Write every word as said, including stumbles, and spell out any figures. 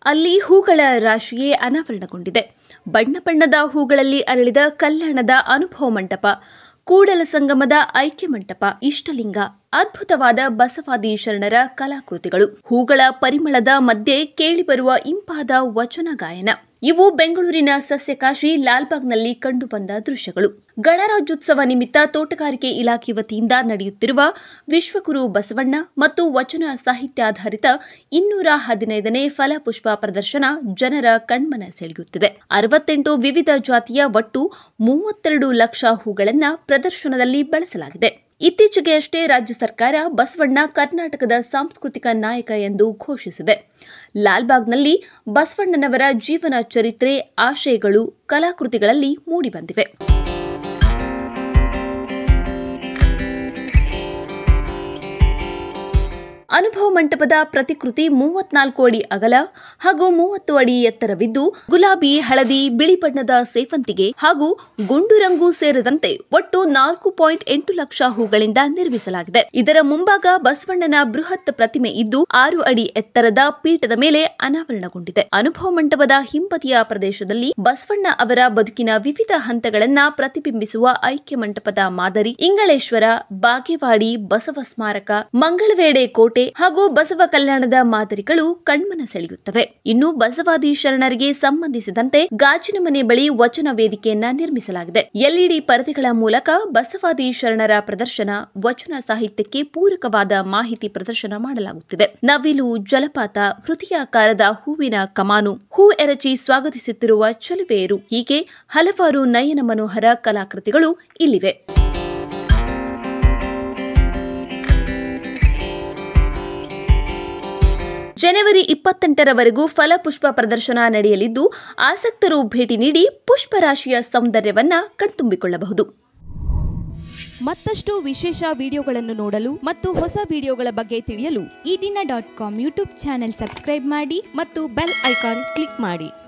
ಅಲ್ಲಿ ಹೂಗಳ ರಾಶಿಯೇ ಅನಾವರಣಗೊಂಡಿದೆ. ಬಣ್ಣ ಬಣ್ಣದ ಹೂಗಳಲ್ಲಿ ಅರಳಿದ ಕಲ್ಯಾಣದ ಅನುಭವ ಮಂಟಪ, ಕೂಡಲ ಸಂಗಮದ ಐಕ್ಯ ಮಂಟಪ, ಇಷ್ಟಲಿಂಗ, ಅದ್ಭುತವಾದ ಬಸವಾದಿ ಶರಣರ ಕಲಾಕೃತಿಗಳು, ಹೂಗಳ ಪರಿಮಳದ ಮಧ್ಯೆ ಕೇಳಿಬರುವ ಇಂಪಾದ ವಚನ ಗಾಯನ ಇವು ಬೆಂಗಳೂರಿನ ಸಸ್ಯಕಾಶಿ ಲಾಲ್ಬಾಗ್ನಲ್ಲಿ ಕಂಡುಬಂದ ದೃಶ್ಯಗಳು. ಗಣರಾಜ್ಯೋತ್ಸವ ನಿಮಿತ್ತ ತೋಟಗಾರಿಕೆ ಇಲಾಖೆ ವತಿಯಿಂದ ನಡೆಯುತ್ತಿರುವ ವಿಶ್ವಗುರು ಬಸವಣ್ಣ ಮತ್ತು ವಚನ ಸಾಹಿತ್ಯಾಧಾರಿತ ಇನ್ನೂರ ಹದಿನೈದನೇ ಫಲಪುಷ್ಪ ಪ್ರದರ್ಶನ ಜನರ ಕಣ್ಮನ ಸೆಳೆಯುತ್ತಿದೆ. ಅರವತ್ತೆಂಟು ವಿವಿಧ ಜಾತಿಯ ಒಟ್ಟು ಮೂವತ್ತೆರಡು ಲಕ್ಷ ಹೂಗಳನ್ನು ಪ್ರದರ್ಶನದಲ್ಲಿ ಬಳಸಲಾಗಿದೆ. ಇತ್ತೀಚೆಗೆ ಅಷ್ಟೇ ರಾಜ್ಯ ಸರ್ಕಾರ ಬಸವಣ್ಣ ಕರ್ನಾಟಕದ ಸಾಂಸ್ಕೃತಿಕ ನಾಯಕ ಎಂದು ಘೋಷಿಸಿದೆ. ಲಾಲ್ಬಾಗ್ನಲ್ಲಿ ಬಸವಣ್ಣನವರ ಜೀವನ ಚರಿತ್ರೆ, ಆಶಯಗಳು ಕಲಾಕೃತಿಗಳಲ್ಲಿ ಮೂಡಿಬಂದಿವೆ. ಅನುಭವ ಮಂಟಪದ ಪ್ರತಿಕೃತಿ ಮೂವತ್ನಾಲ್ಕು ಅಡಿ ಅಗಲ ಹಾಗೂ ಮೂವತ್ತು ಅಡಿ ಎತ್ತರವಿದ್ದು, ಗುಲಾಬಿ, ಹಳದಿ, ಬಿಳಿ ಬಣ್ಣದ ಸೇವಂತಿಗೆ ಹಾಗೂ ಗುಂಡು ರಂಗು ಸೇರಿದಂತೆ ಒಟ್ಟು ನಾಲ್ಕು ಪಾಯಿಂಟ್ ಎಂಟು ಲಕ್ಷ ಹೂಗಳಿಂದ ನಿರ್ಮಿಸಲಾಗಿದೆ. ಇದರ ಮುಂಭಾಗ ಬಸವಣ್ಣನ ಬೃಹತ್ ಪ್ರತಿಮೆ ಇದ್ದು, ಆರು ಅಡಿ ಎತ್ತರದ ಪೀಠದ ಮೇಲೆ ಅನಾವರಣಗೊಂಡಿದೆ. ಅನುಭವ ಮಂಟಪದ ಹಿಂಬದಿಯ ಪ್ರದೇಶದಲ್ಲಿ ಬಸವಣ್ಣ ಅವರ ಬದುಕಿನ ವಿವಿಧ ಹಂತಗಳನ್ನ ಪ್ರತಿಬಿಂಬಿಸುವ ಐಕ್ಯ ಮಂಟಪದ ಮಾದರಿ, ಇಂಗಳೇಶ್ವರ, ಬಾಗೇವಾಡಿ, ಬಸವ ಸ್ಮಾರಕ, ಮಂಗಳವೇಡೆ ಕೋಟೆ ಹಾಗೂ ಬಸವ ಕಲ್ಯಾಣದ ಮಾದರಿಗಳು ಕಣ್ಮನ ಸೆಳೆಯುತ್ತವೆ. ಇನ್ನು ಬಸವಾದಿ ಶರಣರಿಗೆ ಸಂಬಂಧಿಸಿದಂತೆ ಗಾಜಿನ ಮನೆ ಬಳಿ ವಚನ ವೇದಿಕೆಯನ್ನ ನಿರ್ಮಿಸಲಾಗಿದೆ. ಎಲ್ಇಡಿ ಪರದೆಗಳ ಮೂಲಕ ಬಸವಾದಿ ಶರಣರ ಪ್ರದರ್ಶನ, ವಚನ ಸಾಹಿತ್ಯಕ್ಕೆ ಪೂರಕವಾದ ಮಾಹಿತಿ ಪ್ರದರ್ಶನ ಮಾಡಲಾಗುತ್ತಿದೆ. ನವಿಲು, ಜಲಪಾತ, ಹೃದಯಾಕಾರದ ಹೂವಿನ ಕಮಾನು, ಹೂ ಎರಚಿ ಸ್ವಾಗತಿಸುತ್ತಿರುವ ಚಲುವೆಯರು, ಹೀಗೆ ಹಲವಾರು ನಯನ ಮನೋಹರ ಕಲಾಕೃತಿಗಳು ಇಲ್ಲಿವೆ. ಜನವರಿ ಇಪ್ಪತ್ತೆಂಟರವರೆಗೂ ಫಲಪುಷ್ಪ ಪ್ರದರ್ಶನ ನಡೆಯಲಿದ್ದು, ಆಸಕ್ತರು ಭೇಟಿ ನೀಡಿ ಪುಷ್ಪರಾಶಿಯ ಸೌಂದರ್ಯವನ್ನ ಕಣ್ತುಂಬಿಕೊಳ್ಳಬಹುದು. ಮತ್ತಷ್ಟು ವಿಶೇಷ ವಿಡಿಯೋಗಳನ್ನು ನೋಡಲು ಮತ್ತು ಹೊಸ ವಿಡಿಯೋಗಳ ಬಗ್ಗೆ ತಿಳಿಯಲು ಈ ದಿನ dot com YouTube channel subscribe ಮಾಡಿ ಮತ್ತು ಬೆಲ್ ಐಕಾನ್ ಕ್ಲಿಕ್ ಮಾಡಿ.